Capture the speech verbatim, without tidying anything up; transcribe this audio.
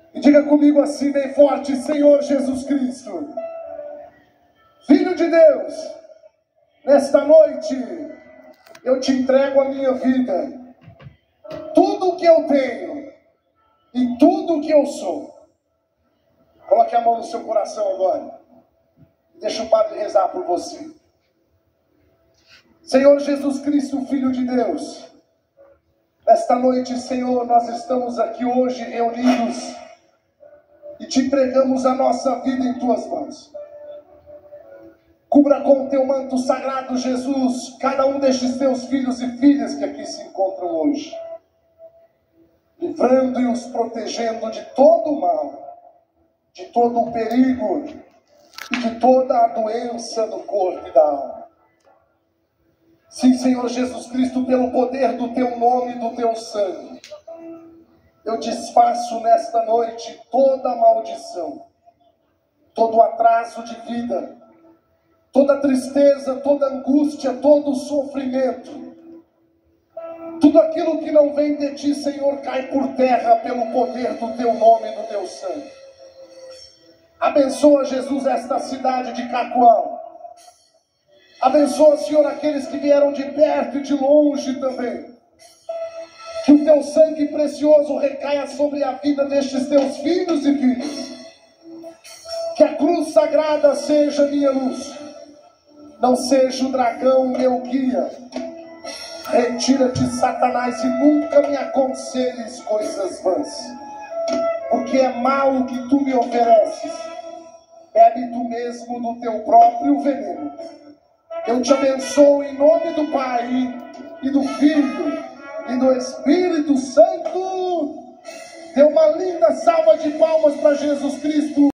E diga comigo assim bem forte: Senhor Jesus Cristo, Filho de Deus, nesta noite eu te entrego a minha vida, tudo o que eu tenho e tudo o que eu sou. Coloque a mão no seu coração agora. Deixa o Padre rezar por você. Senhor Jesus Cristo, Filho de Deus, nesta noite, Senhor, nós estamos aqui hoje reunidos e te entregamos a nossa vida em tuas mãos. Cubra com o teu manto sagrado, Jesus, cada um destes teus filhos e filhas que aqui se encontram hoje, livrando e os protegendo de todo o mal, de todo o perigo e de toda a doença do corpo e da alma. Sim, Senhor Jesus Cristo, pelo poder do teu nome e do teu sangue, eu desfaço nesta noite toda a maldição, todo o atraso de vida, toda a tristeza, toda a angústia, todo o sofrimento. Tudo aquilo que não vem de ti, Senhor, cai por terra pelo poder do teu nome e do teu sangue. Abençoa, Jesus, esta cidade de Cacoal. Abençoa, Senhor, aqueles que vieram de perto e de longe também. Que o teu sangue precioso recaia sobre a vida destes teus filhos e filhas. Que a cruz sagrada seja minha luz. Não seja o dragão meu guia. Retira-te, Satanás, e nunca me aconselhes coisas vãs. Porque é mal o que tu me ofereces. Bebe tu mesmo do teu próprio veneno. Eu te abençoo em nome do Pai, e do Filho, e do Espírito Santo. Dê uma linda salva de palmas para Jesus Cristo.